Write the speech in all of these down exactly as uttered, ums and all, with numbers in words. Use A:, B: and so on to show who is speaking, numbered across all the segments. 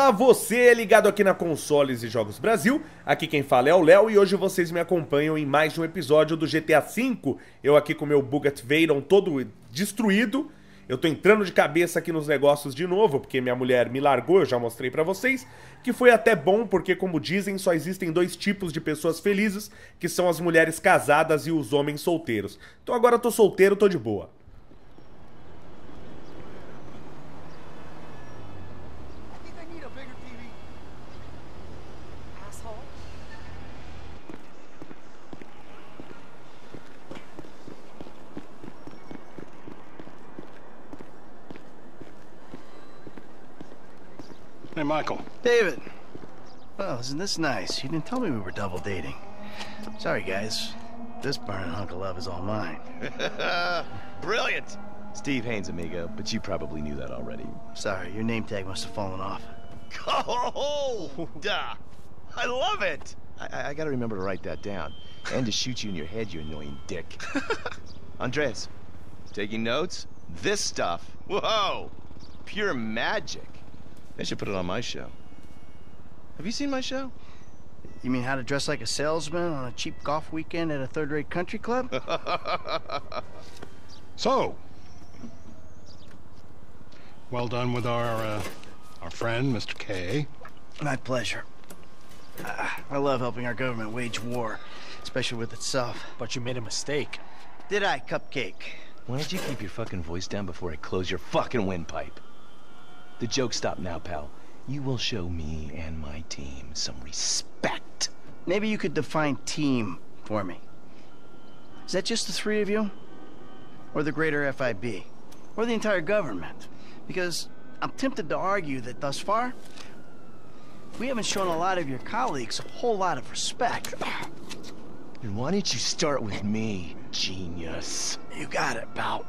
A: Fala você ligado aqui na Consoles e Jogos Brasil, aqui quem fala é o Léo e hoje vocês me acompanham em mais um episódio do G T A cinco. Eu aqui com meu Bugatti Veyron todo destruído, eu tô entrando de cabeça aqui nos negócios de novo, porque minha mulher me largou, eu já mostrei pra vocês, que foi até bom porque, como dizem, só existem dois tipos de pessoas felizes, que são as mulheres casadas e os homens solteiros. Então agora eu tô solteiro, tô de boa.
B: Hey, Michael.
C: David. Well, isn't this nice? You didn't tell me we were double dating. Sorry, guys. This burning hunk of love is all mine.
D: Brilliant! Steve Haynes, amigo, but you probably knew that already.
C: Sorry, your name tag must have fallen off.
D: Oh, duh! I love it! I, I gotta remember to write that down. And to shoot you in your head, you annoying dick. Andreas, taking notes? This stuff, whoa! Pure magic. They should put it on my show. Have you seen my show?
C: You mean how to dress like a salesman on a cheap golf weekend at a third-rate country club?
B: So, well done with our uh, our friend, Mister K.
C: My pleasure. Uh, I love helping our government wage war, especially with itself.
E: But you made a mistake.
C: Did I, Cupcake?
D: Why don't you keep your fucking voice down before I close your fucking windpipe? The joke stopped now, pal. You will show me and my team some respect.
C: Maybe you could define team for me. Is that just the three of you? Or the greater F I B? Or the entire government? Because I'm tempted to argue that thus far, we haven't shown a lot of your colleagues a whole lot of respect.
D: And why don't you start with me, genius?
C: You got it, pal.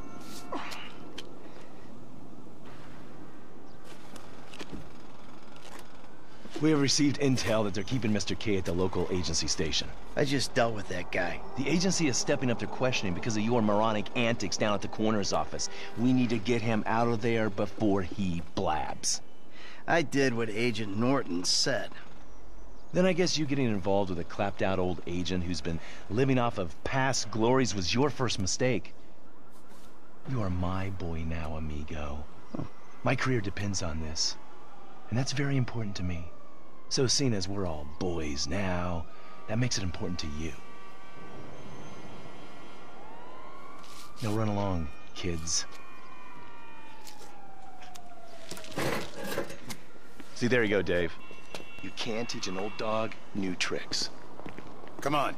D: We have received intel that they're keeping Mister K at the local agency station.
C: I just dealt with that guy.
D: The agency is stepping up their questioning because of your moronic antics down at the coroner's office. We need to get him out of there before he blabs.
C: I did what Agent Norton said.
D: Then I guess you getting involved with a clapped-out old agent who's been living off of past glories was your first mistake. You are my boy now, amigo. My career depends on this, and that's very important to me. So seeing as we're all boys now, that makes it important to you. Now run along, kids. See, there you go, Dave. You can teach an old dog new tricks.
B: Come on.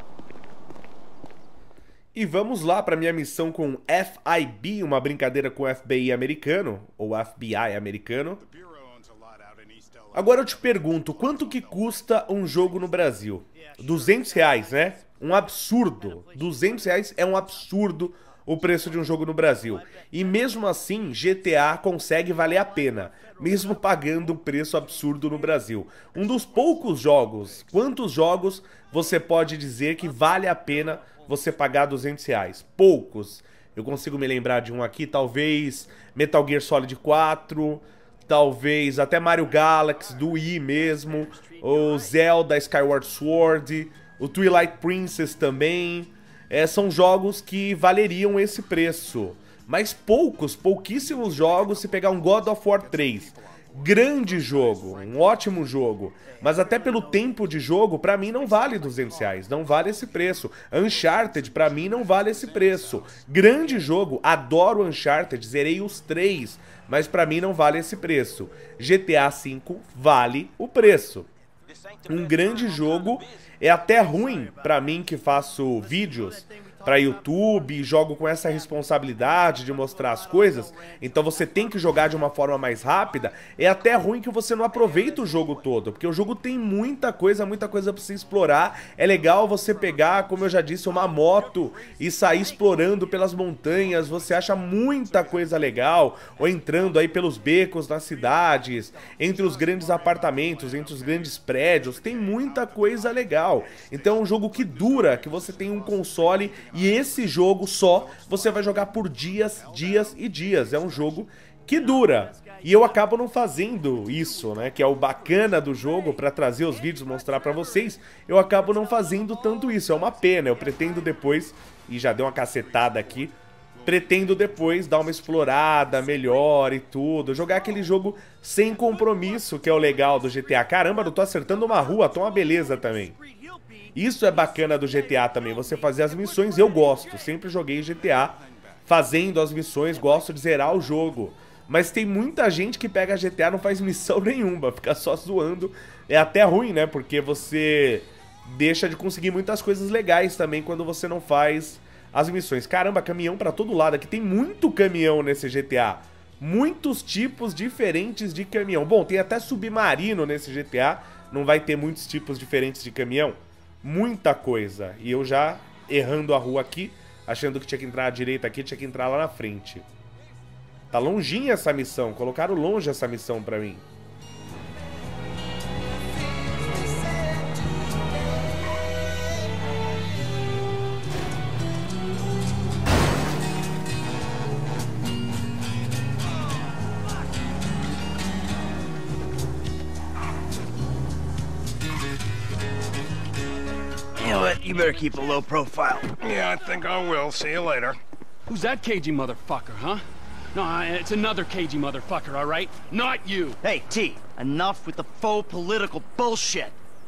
A: E vamos lá para minha missão com F I B, uma brincadeira com o F B I americano, ou F B I americano. Agora eu te pergunto, quanto que custa um jogo no Brasil? duzentos reais, né? Um absurdo. duzentos reais é um absurdo o preço de um jogo no Brasil. E mesmo assim, G T A consegue valer a pena, mesmo pagando um preço absurdo no Brasil. Um dos poucos jogos, quantos jogos você pode dizer que vale a pena você pagar duzentos reais? Poucos. Eu consigo me lembrar de um aqui, talvez Metal Gear Solid quatro... Talvez até Mario Galaxy, do Wii mesmo, o Zelda Skyward Sword, o Twilight Princess também. É, são jogos que valeriam esse preço. Mas poucos, pouquíssimos jogos, se pegar um God of War três. Grande jogo, um ótimo jogo. Mas até pelo tempo de jogo, pra mim não vale duzentos reais, não vale esse preço. Uncharted, pra mim não vale esse preço. Grande jogo, adoro Uncharted, zerei os três. Mas pra mim não vale esse preço. G T A cinco vale o preço. Um grande jogo, é até ruim pra mim que faço vídeos para YouTube e jogo com essa responsabilidade de mostrar as coisas, então você tem que jogar de uma forma mais rápida. É até ruim que você não aproveita o jogo todo, porque o jogo tem muita coisa, muita coisa para você explorar. É legal você pegar, como eu já disse, uma moto e sair explorando pelas montanhas, você acha muita coisa legal, ou entrando aí pelos becos nas cidades, entre os grandes apartamentos, entre os grandes prédios, tem muita coisa legal. Então é um jogo que dura, que você tem um console. E esse jogo só você vai jogar por dias, dias e dias. É um jogo que dura. E eu acabo não fazendo isso, né? Que é o bacana do jogo, pra trazer os vídeos, mostrar pra vocês. Eu acabo não fazendo tanto isso, é uma pena. Eu pretendo depois, e já dei uma cacetada aqui, pretendo depois dar uma explorada melhor e tudo. Jogar aquele jogo sem compromisso, que é o legal do G T A. Caramba, eu tô acertando uma rua, tô uma beleza também. Isso é bacana do G T A também, você fazer as missões. Eu gosto, sempre joguei G T A fazendo as missões, gosto de zerar o jogo. Mas tem muita gente que pega G T A e não faz missão nenhuma, fica só zoando. É até ruim, né? Porque você deixa de conseguir muitas coisas legais também quando você não faz as missões. Caramba, caminhão pra todo lado. Aqui tem muito caminhão nesse G T A. Muitos tipos diferentes de caminhão. Bom, tem até submarino nesse G T A. Não vai ter muitos tipos diferentes de caminhão. Muita coisa. E eu já errando a rua aqui, achando que tinha que entrar à direita aqui, tinha que entrar lá na frente. Tá longinha essa missão. Colocaram longe essa missão pra mim.
C: You know what? You better keep a low profile.
B: Yeah, I think I will. See you later.
E: Who's that cagey motherfucker, huh? No, it's another cagey motherfucker, all right? Not you!
C: Hey, T, enough with the faux political bullshit.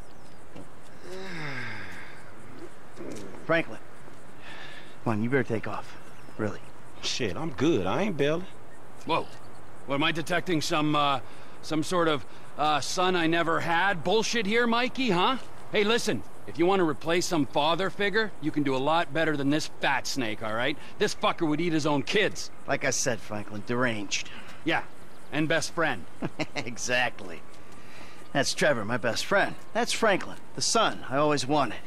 C: Franklin, come on, you better take off. Really.
F: Shit, I'm good. I ain't bailing.
E: Whoa. What, am I detecting some, uh, some sort of, uh, son I never had bullshit here, Mikey, huh? Hey, listen. If you want to replace some father figure, you can do a lot better than this fat snake, all right? This fucker would eat his own kids.
C: Like I said, Franklin, deranged.
E: Yeah, and best friend.
C: Exactly. That's Trevor, my best friend. That's Franklin, the son I always wanted.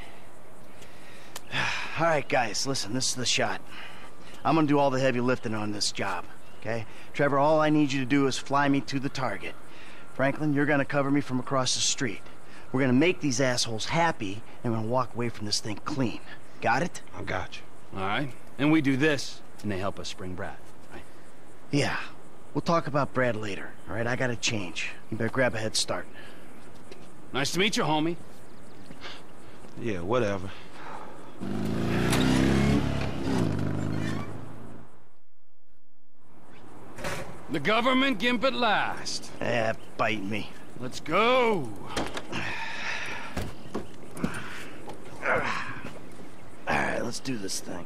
C: All right, guys, listen, this is the shot. I'm gonna do all the heavy lifting on this job, okay? Trevor, all I need you to do is fly me to the target. Franklin, you're gonna cover me from across the street. We're gonna make these assholes happy, and we're gonna walk away from this thing clean. Got it?
F: I got you.
E: All right. And we do this, and they help us spring Brad, right?
C: Yeah. We'll talk about Brad later, all right? I gotta change. You better grab a head start.
E: Nice to meet you, homie.
F: Yeah, whatever.
E: The government gimp at last.
C: Eh, bite me.
E: Let's go.
C: Alright, let's do this thing.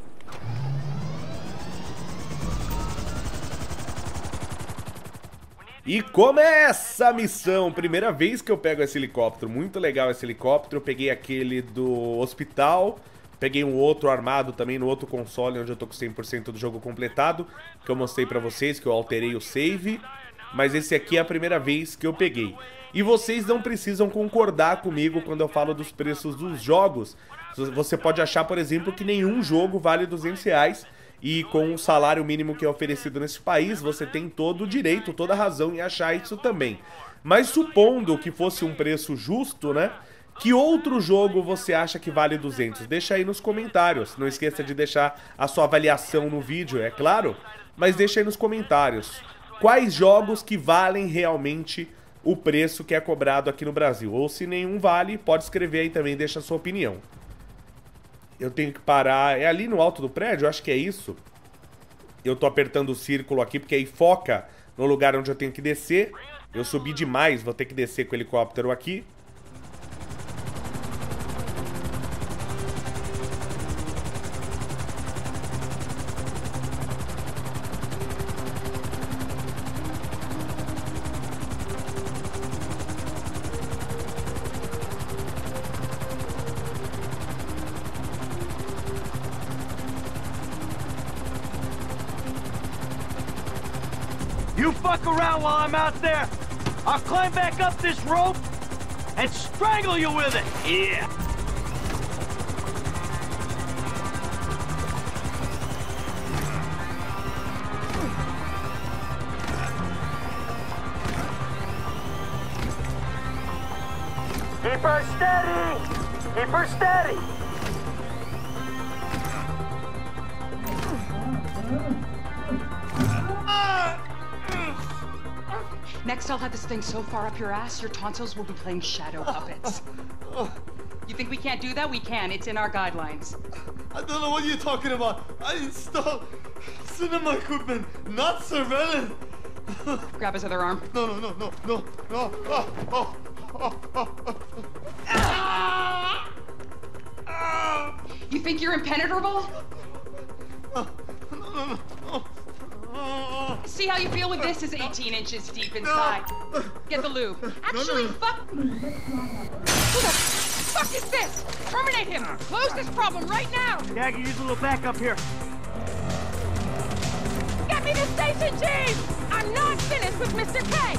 A: E começa a missão. Primeira vez que eu pego esse helicóptero. Muito legal esse helicóptero. Eu peguei aquele do hospital. Peguei um outro armado também no outro console, onde eu tô com cem por cento do jogo completado. Que eu mostrei pra vocês, que eu alterei o save. Mas esse aqui é a primeira vez que eu peguei. E vocês não precisam concordar comigo quando eu falo dos preços dos jogos. Você pode achar, por exemplo, que nenhum jogo vale duzentos reais. E com o salário mínimo que é oferecido nesse país, você tem todo o direito, toda a razão em achar isso também. Mas supondo que fosse um preço justo, né? Que outro jogo você acha que vale duzentos? Deixa aí nos comentários. Não esqueça de deixar a sua avaliação no vídeo, é claro. Mas deixa aí nos comentários. Quais jogos que valem realmente o preço que é cobrado aqui no Brasil? Ou se nenhum vale, pode escrever aí também, deixa a sua opinião. Eu tenho que parar... É ali no alto do prédio? Eu acho que é isso. Eu tô apertando o círculo aqui, porque aí foca no lugar onde eu tenho que descer. Eu subi demais, vou ter que descer com o helicóptero aqui.
G: You fuck around while I'm out there. I'll climb back up this rope and strangle you with it. Yeah. Keep her steady. Keep her steady.
H: Next, I'll have this thing so far up your ass, your tonsils will be playing shadow puppets. You think we can't do that? We can. It's in our guidelines.
I: I don't know what you're talking about. I installed cinema equipment, not surveillance.
H: Grab his other arm.
I: No, no, no, no, no, no. Oh, oh, oh, oh, oh. Ah! Ah!
H: You think you're impenetrable?
I: No, no, no, no.
H: See how you feel with this is eighteen inches deep inside. No. Get the lube. Actually, no, no. fuck. Who the fuck is this? Terminate him. Close this problem right now.
G: Yeah, I can use a little backup here.
J: Get me the station chief. I'm not finished with mister K.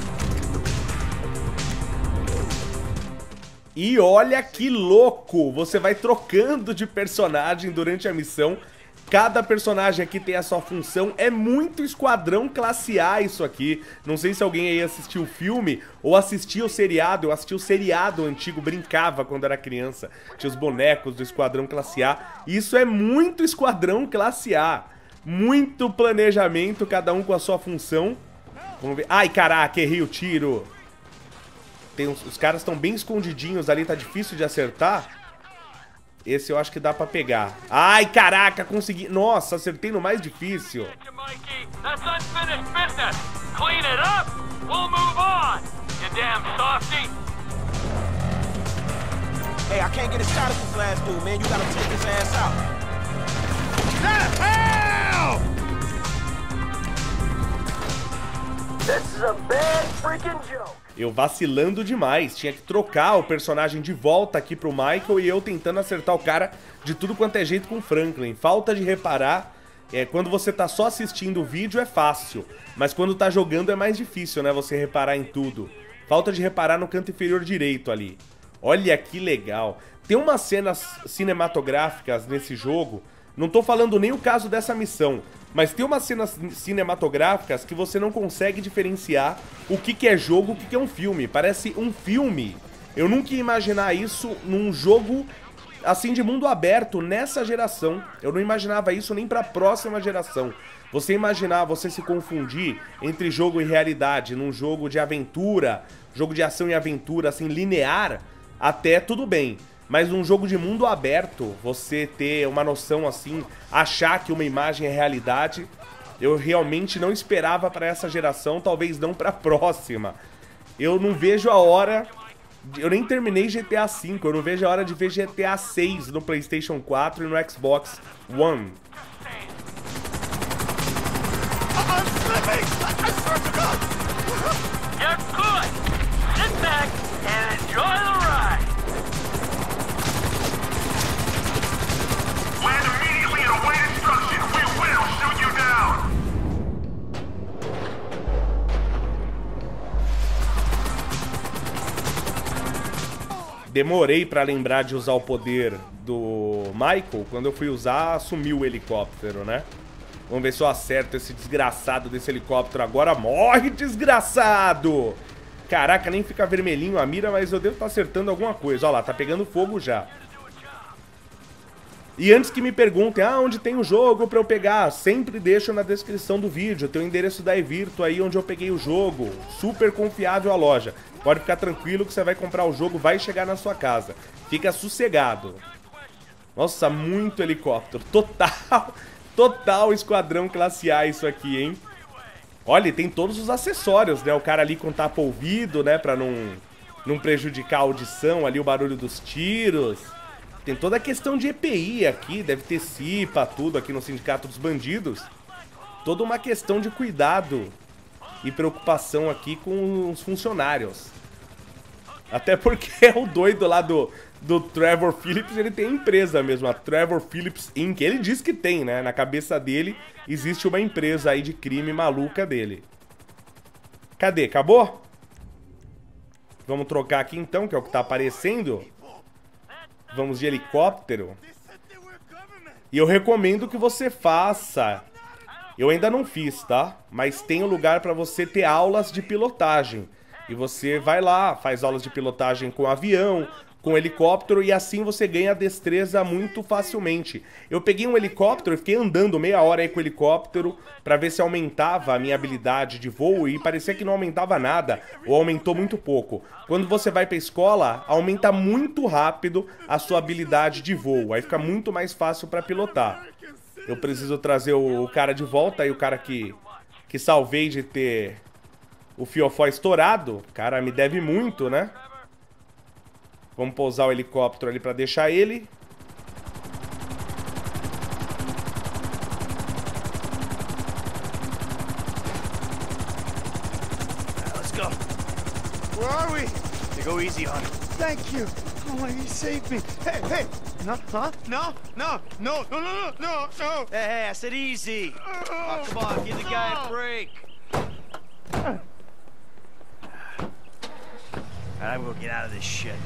A: E olha que louco! Você vai trocando de personagem durante a missão. Cada personagem aqui tem a sua função. É muito Esquadrão Classe A isso aqui. Não sei se alguém aí assistiu o filme ou assistiu o seriado. Eu assisti o seriado antigo, brincava quando era criança. Tinha os bonecos do Esquadrão Classe A. Isso é muito Esquadrão Classe A. Muito planejamento, cada um com a sua função. Vamos ver. Ai, caraca, errei o tiro. Tem uns... Os caras estão bem escondidinhos ali, tá difícil de acertar. Esse eu acho que dá pra pegar. Ai, caraca, consegui. Nossa, acertei no mais difícil.
K: Hey, I can't get a shot at this last dude, man. You gotta take his ass out.
G: Hell! This is a bad freaking joke.
A: Eu vacilando demais, tinha que trocar o personagem de volta aqui pro Michael e eu tentando acertar o cara de tudo quanto é jeito com o Franklin. Falta de reparar, é, quando você tá só assistindo o vídeo é fácil, mas quando tá jogando é mais difícil, né, você reparar em tudo. Falta de reparar no canto inferior direito ali. Olha que legal. Tem umas cenas cinematográficas nesse jogo, não tô falando nem o caso dessa missão, mas tem umas cenas cinematográficas que você não consegue diferenciar o que que é jogo, o que que é um filme. Parece um filme. Eu nunca ia imaginar isso num jogo assim de mundo aberto nessa geração. Eu não imaginava isso nem pra próxima geração. Você imaginar, você se confundir entre jogo e realidade num jogo de aventura, jogo de ação e aventura assim linear, até tudo bem. Mas num jogo de mundo aberto, você ter uma noção assim, achar que uma imagem é realidade, eu realmente não esperava para essa geração, talvez não para a próxima. Eu não vejo a hora... Eu nem terminei G T A cinco, eu não vejo a hora de ver G T A seis no PlayStation quatro e no Xbox One.
G: You're good. Sit back and enjoy the ride.
L: Land immediately and await instruction. We will shoot you down.
A: Demorei pra lembrar de usar o poder do Michael. Quando eu fui usar, sumiu o helicóptero, né? Vamos ver se eu acerto esse desgraçado desse helicóptero agora. Morre, desgraçado! Caraca, nem fica vermelhinho a mira, mas eu devo estar acertando alguma coisa. Olha lá, tá pegando fogo já. E antes que me perguntem, ah, onde tem o jogo pra eu pegar? Sempre deixo na descrição do vídeo. Tem o endereço da Evirtu aí onde eu peguei o jogo. Super confiável a loja. Pode ficar tranquilo que você vai comprar o jogo, vai chegar na sua casa. Fica sossegado. Nossa, muito helicóptero. Total, total Esquadrão Classe A isso aqui, hein? Olha, tem todos os acessórios, né? O cara ali com tapa-ouvido, né? Pra não, não prejudicar a audição ali, o barulho dos tiros. Tem toda a questão de E P I aqui, deve ter C I P A, tudo aqui no Sindicato dos Bandidos. Toda uma questão de cuidado e preocupação aqui com os funcionários. Até porque o doido lá do, do Trevor Phillips, ele tem empresa mesmo, a Trevor Phillips Incorporated. Ele diz que tem, né? Na cabeça dele existe uma empresa aí de crime maluca dele. Cadê? Acabou? Vamos trocar aqui então, que é o que tá aparecendo. Vamos de helicóptero. E eu recomendo que você faça. Eu ainda não fiz, tá? Mas tem um lugar pra você ter aulas de pilotagem. E você vai lá, faz aulas de pilotagem com avião, com o helicóptero e assim você ganha destreza muito facilmente. Eu peguei um helicóptero e fiquei andando meia hora aí com o helicóptero pra ver se aumentava a minha habilidade de voo e parecia que não aumentava nada ou aumentou muito pouco. Quando você vai pra escola, aumenta muito rápido a sua habilidade de voo, aí fica muito mais fácil pra pilotar. Eu preciso trazer o cara de volta aí, o cara que, que salvei de ter o fiofó estourado. O cara me deve muito, né? Vamos pousar o helicóptero ali pra deixar ele.
C: Let's go. Where are we? You go easy on it.
I: Thank you. Oh, he saved me. Hey, hey. No, huh? No, no, no, no, no, no, no.
C: Hey, hey, I said easy. Oh, come on, give the guy a break. All right, we'll get out of this shit.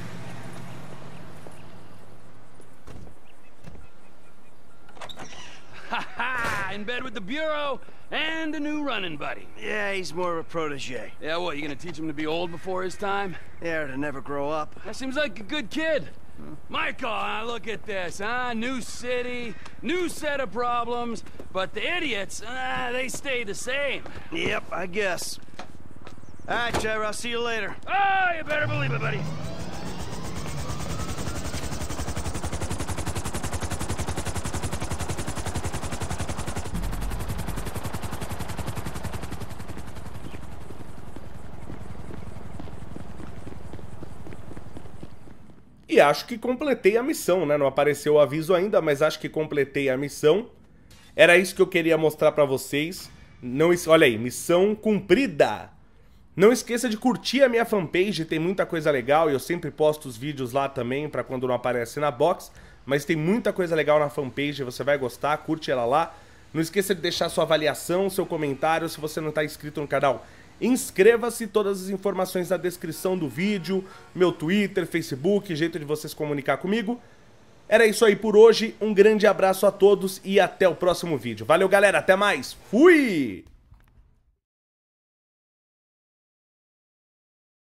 E: Ha ha! In bed with the Bureau and a new running buddy.
C: Yeah, he's more of a protege.
E: Yeah, what, you gonna teach him to be old before his time?
C: Yeah, to never grow up.
E: That seems like a good kid. Huh? Michael, uh, look at this, huh? New city, new set of problems, but the idiots, uh, they stay the same.
C: Yep, I guess. All right, Trevor, I'll see you later.
E: Oh, you better believe it, buddy.
A: E acho que completei a missão, né? Não apareceu o aviso ainda, mas acho que completei a missão. Era isso que eu queria mostrar pra vocês. Não, olha aí, missão cumprida! Não esqueça de curtir a minha fanpage, tem muita coisa legal e eu sempre posto os vídeos lá também pra quando não aparece na box. Mas tem muita coisa legal na fanpage, você vai gostar, curte ela lá. Não esqueça de deixar sua avaliação, seu comentário, se você não está inscrito no canal. Inscreva-se, todas as informações na descrição do vídeo, meu Twitter, Facebook, jeito de você se comunicar comigo. Era isso aí por hoje, um grande abraço a todos e até o próximo vídeo. Valeu galera, até mais, fui!